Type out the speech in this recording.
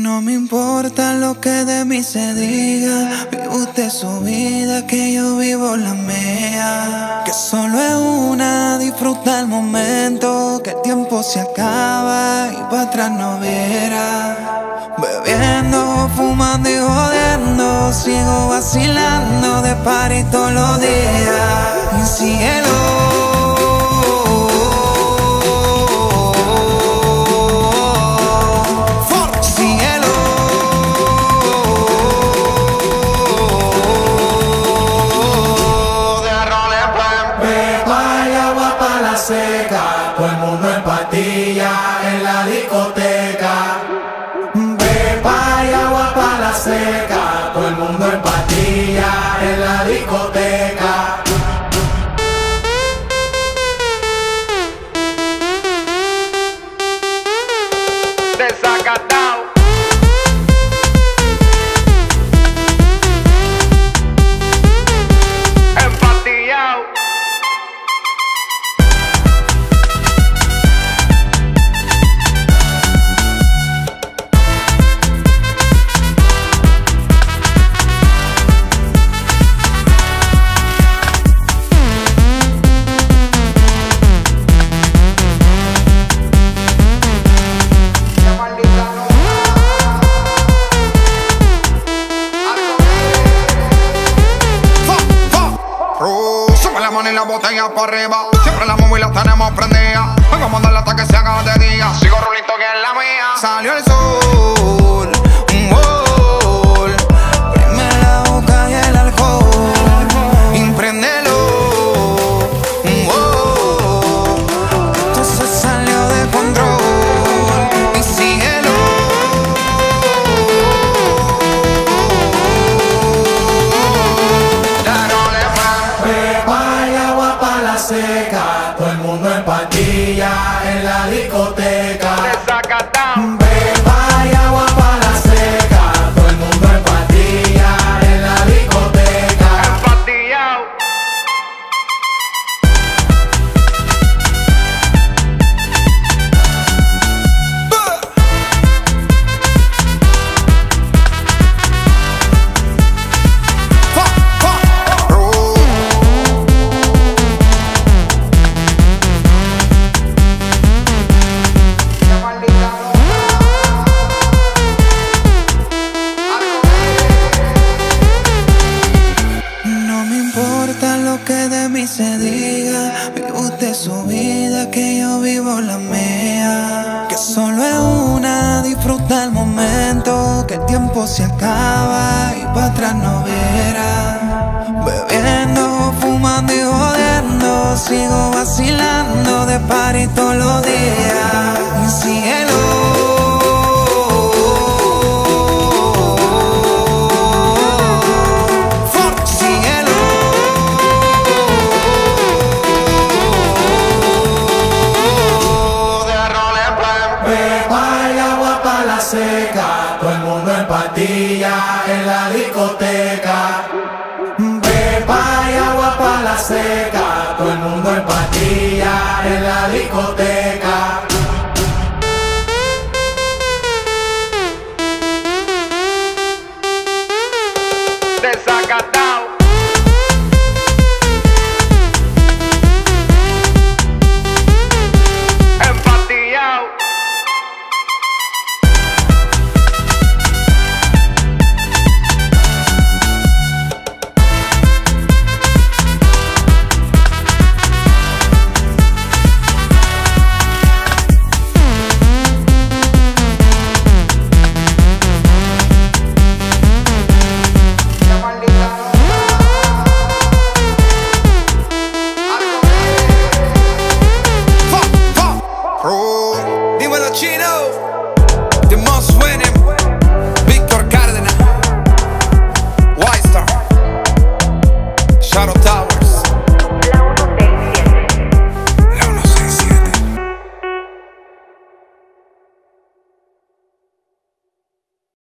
No me importa lo que de mí se diga, vive usted su vida, que yo vivo la mía. Que solo es una, disfruta el momento, que el tiempo se acaba y para atrás no viera. Bebiendo, fumando y jodiendo, sigo vacilando de party todos los días. Y síguelo. Todo el mundo en pastillas en la discoteca. Pepa y agua para la seca. Todo el mundo en pastillas en la discoteca. Desacatado. Empastillado. Y la botella para arriba, siempre la móvil la tenemos prendida. Vengo a mandarla hasta que se haga de día. Sigo rulito que es la mía. Salió el sol, un gol. Prime la boca y el alcohol. Impréndelo, un gol. Esto se salió de control. Y síguelo. Seca, todo el mundo en pastillas en la discoteca. Desacatado. Pepa y agua para la seca, todo el mundo en pastillas en la discoteca. Empastillado. Se diga, vive usted su vida, que yo vivo la mía. Que solo es una, disfruta el momento, que el tiempo se acaba y para atrás no viera. Bebiendo, fumando y jodiendo, sigo vacilando de party todos los días. Y síguelo. Seca, todo el mundo en pastillas en la discoteca. Pepa y agua para la seca, todo el mundo en pastillas en la discoteca.